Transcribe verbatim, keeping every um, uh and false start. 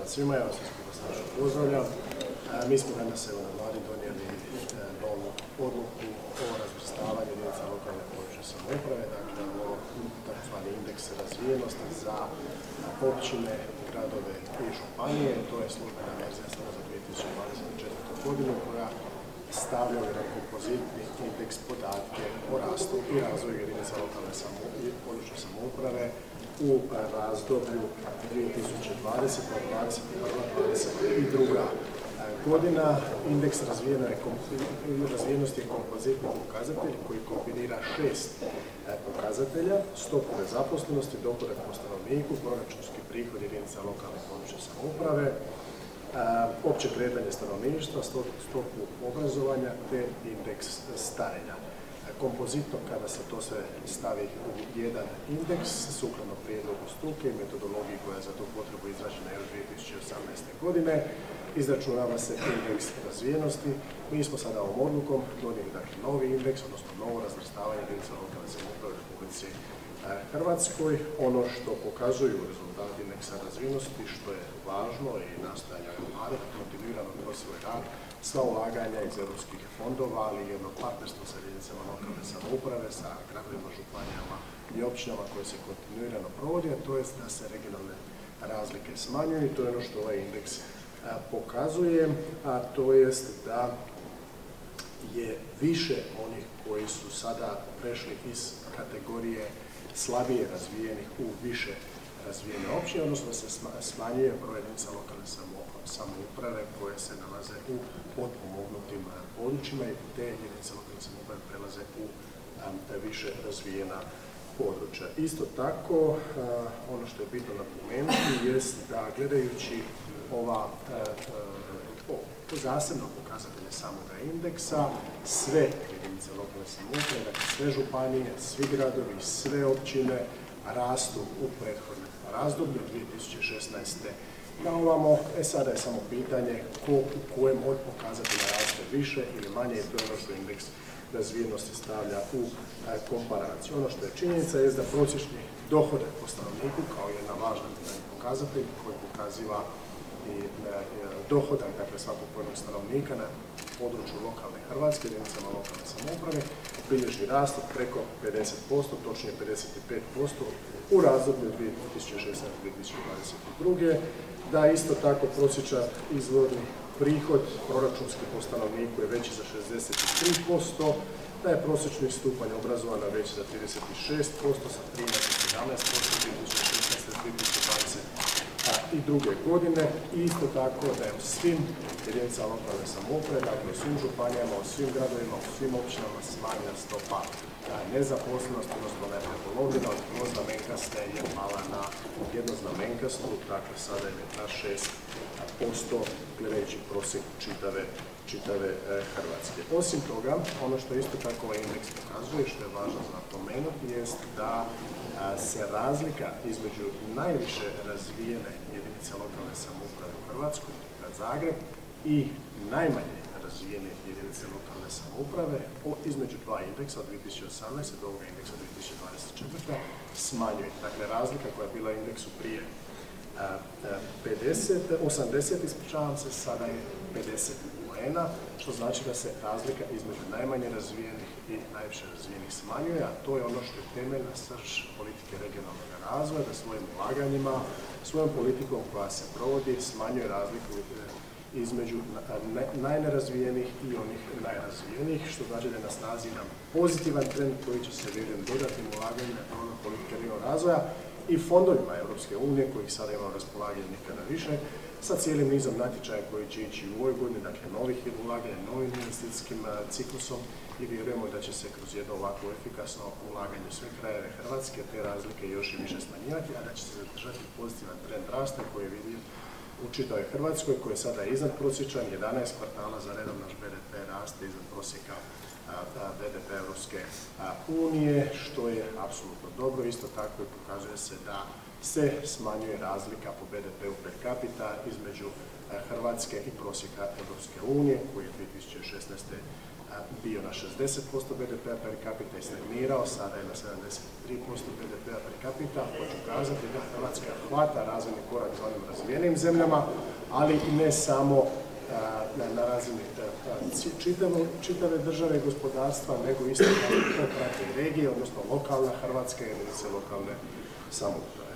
svima, ja vas skupa snažno pozdravljam. Mi smo danas evo na Vladi donijeli novu odluku o razvrstavanju jedinica lokalne područne samouprave, dakle ovo takozvani indeks razvijenosti za općine, gradove i županije. To je službena verzija sada za dvije tisuće dvadeset četvrtu. godinu koja stavlja jedan kompozitni indeks podatke o rastu i razvoju jedinica lokalne i područne samouprave u razdoblju dvije tisuće dvadeseta do dvadeset druga godina. Indeks razvijenosti je kompozitni pokazatelj koji kombinira šest pokazatelja: stopu nezaposlenosti, dohodak po stanovniku, proračunski prihod jedinica lokalne i područne samouprave, opće kretanje stanovništva, stopu obrazovanja te indeks starenja. Kompozitno, kada se to sve stavi u jedan indeks, sukladno prijedlogu struke i metodologiji koja je za tu potrebu izrađena još dvije tisuće osamnaeste. godine, izračunava se indeks razvijenosti. Mi smo sada ovom odlukom donijeli dakle, novi indeks, odnosno novo razvrstavanje jedinica lokalne samouprave u Republici Hrvatskoj. Ono što pokazuju rezultati indeksa razvijenosti, što je važno i nastojanja Vlade da kontinuirano kroz svoj rad, sva ulaganja iz europskih fondova, ali i jedno partnerstvo sa jedinicama lokalne samouprave, sa gradovima, županijama i općinama koje se kontinuirano provodi, a to je da se regionalne razlike smanjuju i to je ono što ovaj indeks pokazuje, a to jest da je više onih koji su sada prešli iz kategorije slabije razvijenih u više razvijene općine, odnosno se smanjuje broj jedinica lokalne samouprave koje se nalaze u potpomognutim područjima i te jedinice lokalne samouprave prelaze u više razvijena područja. Isto tako, ono što je bitno napomenuti jest da gledajući ova zasebno pokazatelje samoga indeksa, sve jedinice lokalne samouprave, dakle sve županije, svi gradovi, sve općine rastu u prethodnom razdoblju dvije tisuće šesnaeste. na ovamo. E sada je samo pitanje ko u kojem od pokazatelja raste više ili manje i to je ono što indeks razvijenosti stavlja u komparaciju. Ono što je činjenica je da prosječni dohodak po stanovniku kao jedna važna pokazatelj koji pokaziva i dohodak dakle svakog pojedinog stanovnika na području lokalne Hrvatske, jedinicama lokalne samouprave, bilježi rast od preko pedeset posto, točnije pedeset pet posto u razdoblju dvije tisuće šesnaeste do dvije tisuće dvadeset druge. Da isto tako prosječan izvorni prihod proračunski po stanovniku je veći za šezdeset tri posto, da je prosječni stupanj obrazovanja veći za trideset šest posto, sa trinaest do sedamnaest posto dvije tisuće šesnaeste do dvije tisuće dvadeset druge. godine. I isto tako da je u svim jedinicama lokalne samouprave, dakle u svim županijama, u svim gradovima, u svim općinama smanjena stopa nezaposlenosti, odnosno ona je prepolovljena od dvoznamenkaste je pala na jednoznamenkastu, dakle sada je na šest posto gledajući prosjek čitave, čitave Hrvatske. Osim toga, ono što isto tako ovaj indeks pokazuje, što je važno za napomenuti, jest da se razlika između najviše razvijene jedinice lokalne samouprave u Hrvatskoj, grad Zagreb, i najmanje razvijene jedinice lokalne samouprave između dva indeksa od dvije tisuće osamnaeste. do ovoga indeksa dvije tisuće dvadeset četvrte. smanjuje. Dakle, razlika koja je bila indeksu prije pedeset, osamdeset, ispričavam se, sada je pedeset poena, što znači da se razlika između najmanje razvijenih i najviše razvijenih smanjuje, a to je ono što je temeljna srž politike regionalnog razvoja, da svojim ulaganjima, svojom politikom koja se provodi, smanjuje razliku između najnerazvijenih i onih najrazvijenih, što znači da je na snazi jedan pozitivan trend koji će se vjerujem dodatnim ulaganjima na politike regionalnog razvoja i fondovima Europske unije, kojih sada imamo raspolaganje nikada više, sa cijelim nizom natječaja koji će ići u ovoj godini, dakle novih ulaganja, novim investicijskim ciklusom i vjerujemo da će se kroz jedno ovako efikasno ulaganje u sve krajeve Hrvatske te razlike još i više smanjivati, a da će se zadržati pozitivan trend rasta koji je vidio u čitavoj Hrvatskoj, koji je sada iznad prosječan, jedanaest kvartala za redom naš B D P raste iznad prosjeka B D P Europske unije, što je apsolutno dobro. Isto tako i pokazuje se da se smanjuje razlika po B D P-u per capita između Hrvatske i prosjeka Europske unije, koji je dvije tisuće šesnaeste. bio na šezdeset posto B D P-a per capita i stagnirao, sada je na sedamdeset tri posto B D P-a per capita. Hoću kazati da Hrvatska hvata razvojni korak za onim razvijenim zemljama, ali i ne samo na razini čitave države i gospodarstva, nego isto tako to prate i regije, odnosno lokalna Hrvatska jedinice lokalne samouprave.